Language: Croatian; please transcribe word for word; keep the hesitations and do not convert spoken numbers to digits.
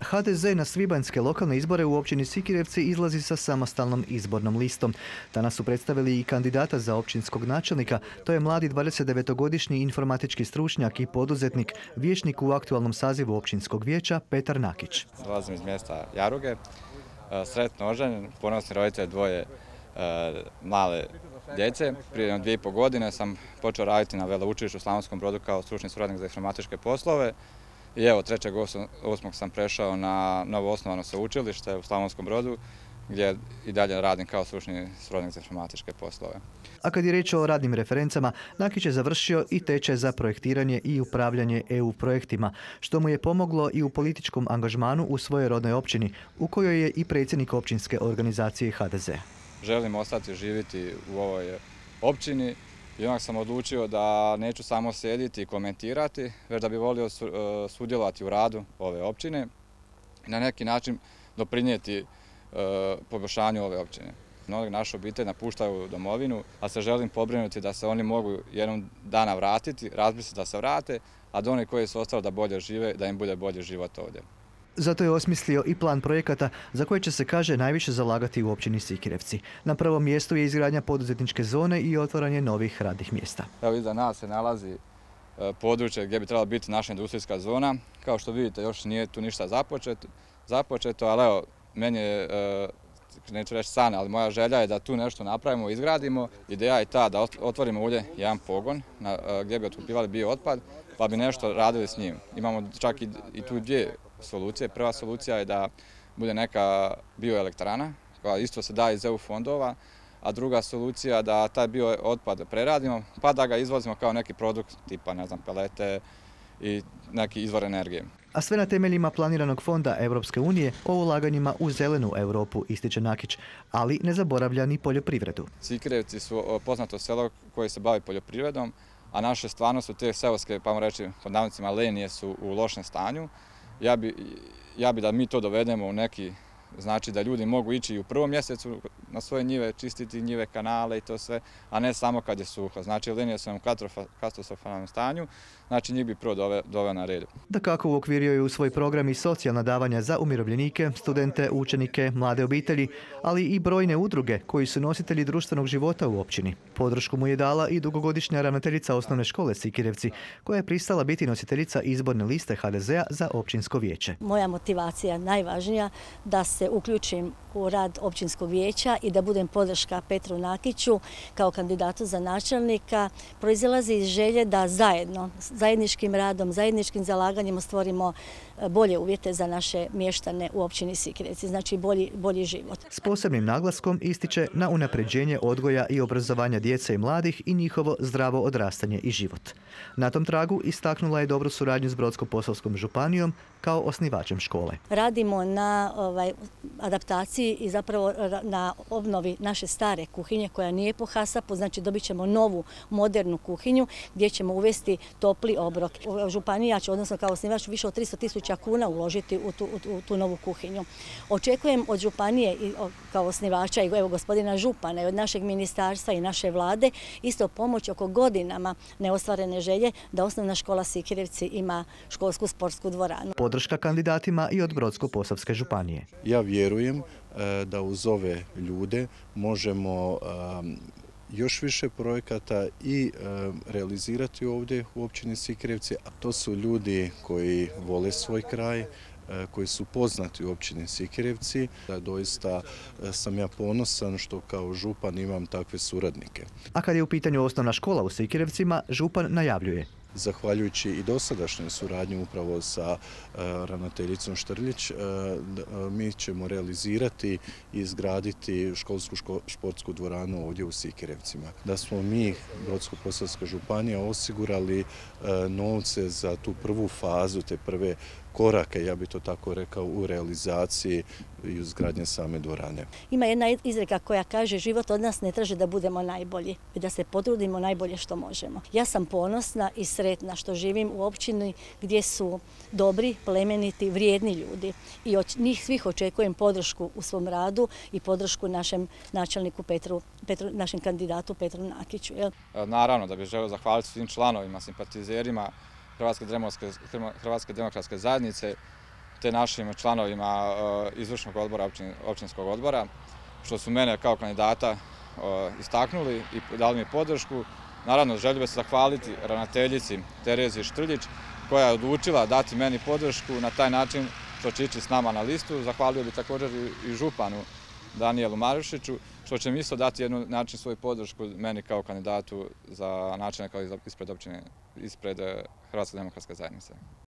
ha de ze na svibanjske lokalne izbore u općini Sikirevci izlazi sa samostalnom izbornom listom. Danas su predstavili i kandidata za općinskog načelnika. To je mladi dvadesetdevetogodišnji informatički stručnjak i poduzetnik, vijećnik u aktualnom sazivu općinskog vijeća Petar Nakić. Dolazim iz mjesta Jaruge, sretno oženjen, ponosni roditelj dvoje male djece. Prije dvije i pol godine sam počeo raditi na veleučilištu u Slavonskom Brodu kao stručni suradnik za informatičke poslove. I evo, trećeg osmog sam prešao na novo osnovano sveučilište u Slavonskom Brodu, gdje i dalje radim kao stručni suradnik za informatičke poslove. A kad je riječ o radnim referencama, Nakić je završio i tečaj za projektiranje i upravljanje E U projektima, što mu je pomoglo i u političkom angažmanu u svojoj rodnoj općini, u kojoj je i predsjednik općinske organizacije ha de ze. Želim ostati živjeti u ovoj općini i onak sam odlučio da neću samo sjediti i komentirati, već da bi volio sudjelovati u radu ove općine i na neki način doprinijeti poboljšanju ove općine. Mnogi naše obitelji napuštaju domovinu, a se želim pobrinuti da se oni mogu jednom dana vratiti, razmisliti da se vrate, a da oni koji su ostali da bolje žive, da im bude bolji život ovdje. Zato je osmislio i plan projekata za koje će se, kaže, najviše zalagati u općini Sikirevci. Na prvom mjestu je izgradnja poduzetničke zone i otvaranje novih radnih mjesta. Evo, iza nas se nalazi područje gdje bi trebala biti naša industrijska zona. Kao što vidite, još nije tu ništa započeto, započeto ali evo, meni je, neću reći san, ali moja želja je da tu nešto napravimo, izgradimo. Ideja je ta da otvorimo ovdje jedan pogon gdje bi otkupljivali bio otpad, pa bi nešto radili s njim. Imamo čak i, i tu dvije solucije. Prva solucija je da bude neka bioelektrana, koja isto se daje iz E U fondova, a druga solucija da taj bio otpad preradimo, pa da ga izvozimo kao neki produkt tipa, ne znam, pelete i neki izvor energije. A sve na temeljima planiranog fonda Europske unije o ulaganjima u zelenu Europu, ističe Nakić, ali ne zaboravlja ni poljoprivredu. Sikirevci su poznato selo koje se bavi poljoprivredom, a naše stvarno su te seoske, pa možemo reći pod navodnicima, linije su u lošem stanju. Ja bi, ja bi da mi to dovedemo u neki, znači da ljudi mogu ići i u prvom mjesecu na svoje njive, čistiti njive, kanale i to sve, a ne samo kad je suho. Znači linije su nam u katastrofalnom stanju, znači njih bi prvo doveo na red. Dakako, uokvirio je u svoj program i socijalna davanja za umirovljenike, studente, učenike, mlade obitelji, ali i brojne udruge koji su nositelji društvenog života u općini. Podršku mu je dala i dugogodišnja ravnateljica osnovne škole Sikirevci, koja je pristala biti nositeljica izborne liste ha de zea za općinsko vijeće. Moja motivacija najvažnija da se uključim u rad općinskog vijeća i da budem podrška Petru Nakiću kao kandidatu za načelnika proizilazi iz želje da zajedno, zajedničkim radom, zajedničkim zalaganjem stvorimo bolje uvjete za naše mještane u općini Sikirevci, znači bolji, bolji život. S posebnim naglaskom ističe na unapređenje odgoja i obrazovanja djece i mladih i njihovo zdravo odrastanje i život. Na tom tragu istaknula je dobru suradnju s Brodsko-posavskom županijom kao osnivačem škole. Radimo na ovaj, adaptaciji i zapravo na obnovi naše stare kuhinje koja nije po hasapu, znači dobit ćemo novu modernu kuhinju gdje ćemo uvesti topli obrok. Županija će, odnosno kao osnivač, više od tristo tisuća kuna uložiti u tu, u, u tu novu kuhinju. Očekujem od županije i kao osnivača i evo gospodina župana i od našeg ministarstva i naše vlade isto pomoć oko godinama neostvarene želje da osnovna škola Sikirevci ima školsku sportsku dvoranu. Podrška kandidatima i od Brodsko-posavske županije. Ja vjerujem da uz ove ljude možemo još više projekata i realizirati ovdje u općini Sikirevci, a to su ljudi koji vole svoj kraj, koji su poznati u općini Sikirevci. Doista sam ja ponosan što kao župan imam takve suradnike. A kad je u pitanju osnovna škola u Sikirevcima, župan najavljuje. Zahvaljujući i dosadašnjoj suradnji upravo sa ravnateljicom Štrljić, mi ćemo realizirati i izgraditi školsku športsku dvoranu ovdje u Sikirevcima. Da smo mi, Brodsko-posavska županija, osigurali novce za tu prvu fazu, te prve korake, ja bih to tako rekao, u realizaciji i izgradnje same dvorane. Ima jedna izreka koja kaže život od nas ne traži da budemo najbolji, već da se potrudimo najbolje što možemo. Ja sam ponosna i sretna što živim u općini gdje su dobri, plemeniti, vrijedni ljudi i od njih svih očekujem podršku u svom radu i podršku našem načelniku Petru, Petru našem kandidatu Petru Nakiću. Jel? Naravno da bih želio zahvaliti svim članovima, simpatizerima Hrvatske demokratske zajednice te našim članovima izvršnog odbora, općinskog odbora, što su mene kao kandidata istaknuli i dali mi podršku. Naravno, želio bih se zahvaliti ravnateljici Tereziji Štrljić, koja je odlučila dati meni podršku na taj način što će ići s nama na listu. Zahvalio bih također i županu Danijelu Marušiću, što će mi isto dati jednu način svoju podršku meni kao kandidatu za načelnika ispred općine, ispred Hrvatske demokratske zajednice.